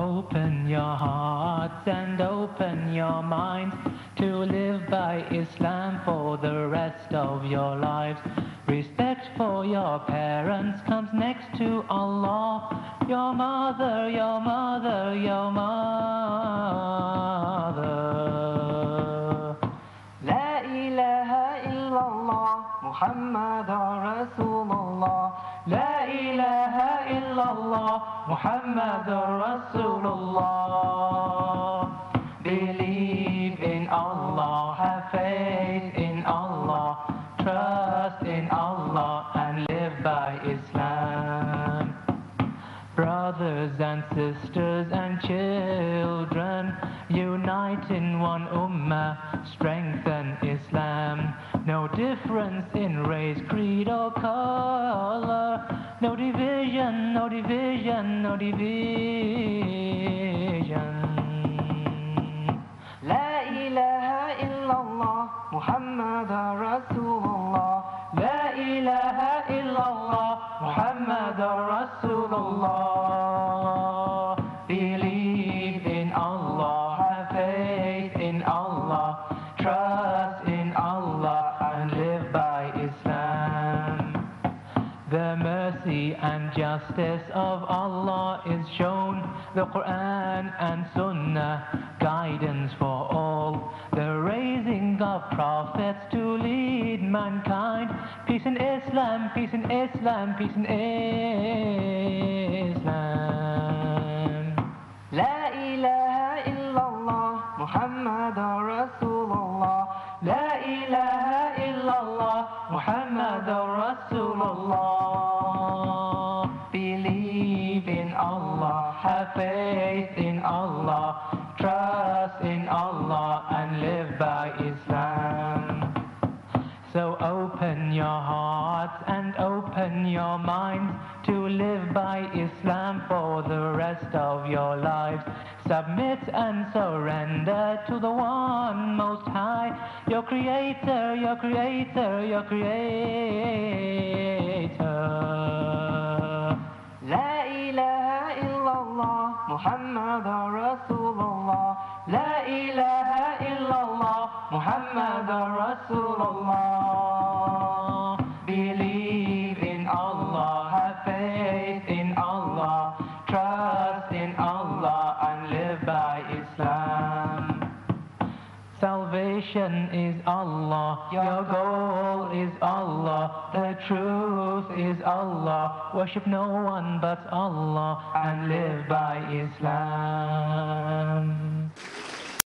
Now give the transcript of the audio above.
open your hearts and open your minds to live by Islam for the rest of your lives. Respect for your parents comes next to Allah. Your mother, your mother, your mother. La ilaha illallah, Muhammadur Rasulullah. La ilaha illallah, Muhammadur Rasulullah. Believe in Allah, have faith in Allah, trust in Allah and live by Islam. Brothers and sisters and children, unite in one ummah, strengthen Islam. No difference in race, creed or color, no division, no division, no division. La ilaha illallah, Muhammadur Rasulullah. La ilaha illallah, Muhammadur Rasulullah. Believe in Allah, have faith in Allah, trust in Allah and live by Islam. The mercy and justice of Allah is shown, the Quran and Sunnah, guidance for all, the raising of prophets to lead mankind. Peace in Islam, peace in Islam, peace in Islam. La ilaha illallah, Muhammadur Rasulullah. La ilaha illallah, Muhammadur Rasulullah. Believe in Allah, have faith in Allah, trust in Allah and live by Islam. So open your hearts and open your minds to live by Islam for the rest of your lives. Submit and surrender to the one most high, your creator, your creator, your creator. La ilaha illallah, Muhammadur Rasulullah. La ilaha illallah, Muhammadur Rasulullah. Believe in Allah, have faith in Allah, trust in Allah and live by Islam. Salvation is Allah, your goal is Allah, the truth is Allah, worship no one but Allah and live by Islam.